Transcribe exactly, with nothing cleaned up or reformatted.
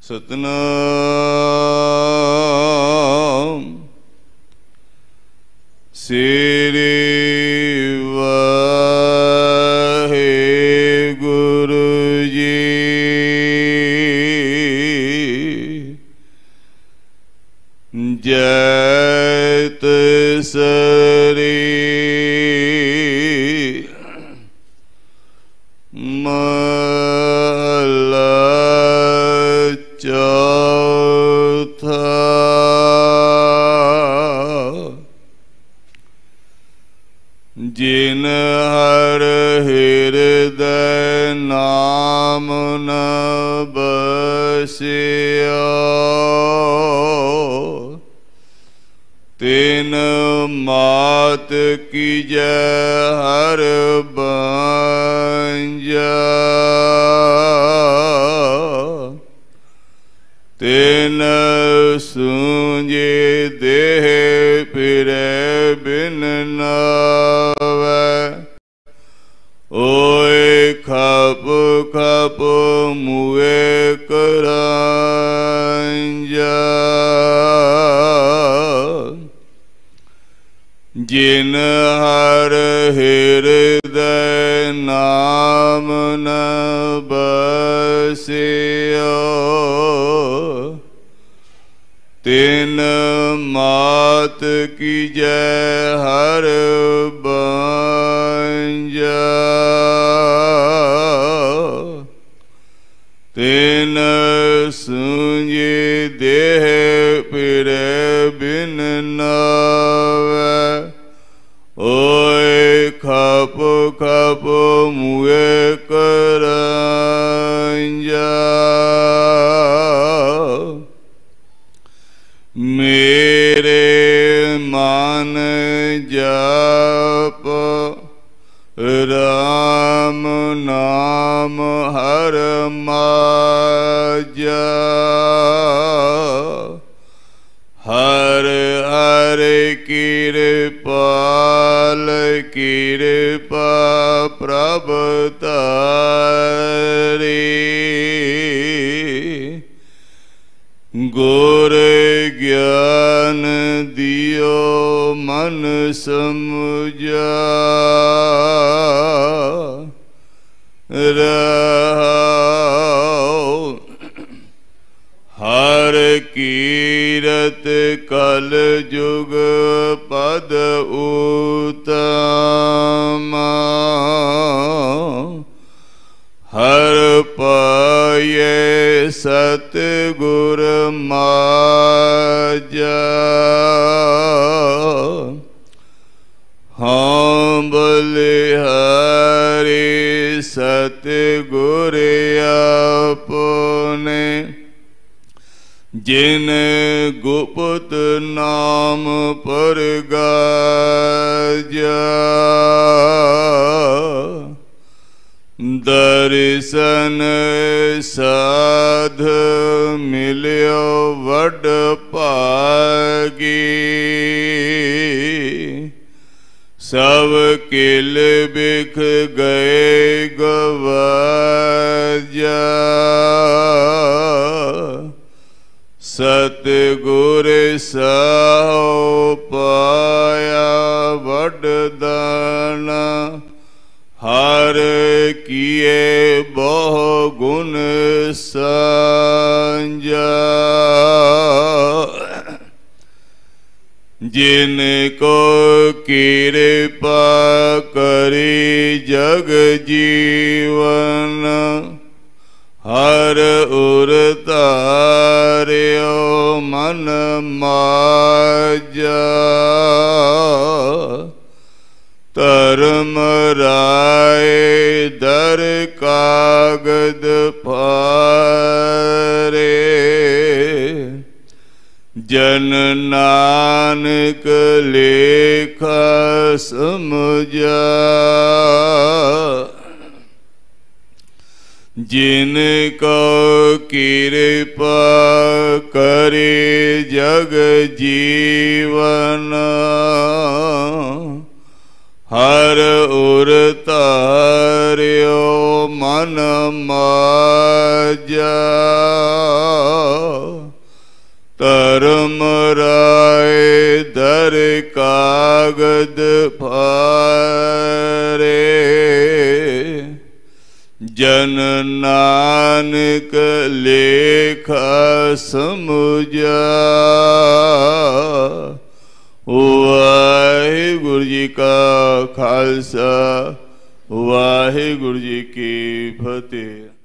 ਸਤਨਾਮ ਸ੍ਰੀ ਵਾਹਿਗੁਰੂ ਜੀ। ਜੈਤ ਸਰੀ ਜਿਨ ਹਰ ਹਿਰਦੈ ਨਾਮ ਨ ਬਸਿਆ, ਤਿਨ ਮਾਤ ਕੀਜੈ ਹਰ ਬੰਜਾ, ਤਿਨ ਸੂਝੇ ਦੇਹ ਫਿਰੈ ਬਿਨ ਨਾਵੈ, ਓਏ ਖਪ ਖਪ ਮੂਏ ਕਰਾਂਜਾ, ਜਿਨ ਹਰ ਹਿਰਦੈ ਨਾਮ ਨ ਬਸਿਆ, ਤਿਨ ਮਾਤ ਕੀਜੈ ਹਰ ਬੰਜਾ, ਤਿਨ ਸੂਝੇ ਦੇਹ ਫਿਰੈ ਬਿਨ ਨਾਵੈ, ਓਏ ਖਪ ਖਪ ਮੂਏ ਕਰਾਂਜਾ, ਮੇਰੇ ਮਨ ਜਪ ਰਾਮ ਨਾਮ ਹਰ ਮਾਝਾ, ਹਰ ਹਰ ਕਿਰਪਾਲ ਕਿਰਪਾ ਪ੍ਰਭ ਤਾਰੀ, ਗੁਰ ਗਿਆਨ ਦਿਓ ਮਨ ਸਮਝਾ, ਰਹਾਉ ਹਰ ਕੀਰਤ ਕਲ ਜੁਗ ਪਦ ਉਤਮ, ਹਰ ਪਾਏ ਸਤਿਗੁਰ ਮਾਝਾ, ਹਾਂ ਬਲਿਹਾਰੀ ਸਤਿਗੁਰ ਆਪਨੇ, ਜਿਨ ਗੁਪਤ ਨਾਮ ਪਰਗਾਜਾ, ਦਰਸ਼ਨ ਸਾਧ ਮਿਲਿਓ ਵਡ ਭਾਗੀ, ਸਭ ਕਿਲ ਬਿਖ ਗਏ ਗਵਾਜਾ, ਸਤਿਗੁਰ ਸਾਹੁ ਪਾਇਆ ਵਡ ਦਾਨਾ, ਹਰ ਕੀਏ ਬਹੁ ਗੁਣ ਸਾਂਝਾ, ਜਿਨ ਕੋ ਕਿਰਪਾ ਕਰੀ ਜਗ ਜੀਵਨ, ਹਰ ਉਰ ਧਾਰਿਓ ਮਨ ਮਾਝਾ, ਧਰਮ ਰਾਏ ਦਰ ਕਾਗਦ ਪਾਰੇ, ਜਨ ਨਾਨਕ ਲੇਖਾ ਸਮਝਾ, ਜਿਨ ਕੋ ਕਿਰਪਾ ਕਰੇ ਜਗ ਜੀਵਨ, हर उर तार्यो मन माजा, धर्म राय दर कागद फारे, जन नानक लेखा समुझा। वाहिगुरु जी का खालसा, वाहिगुरु जी की फतेह।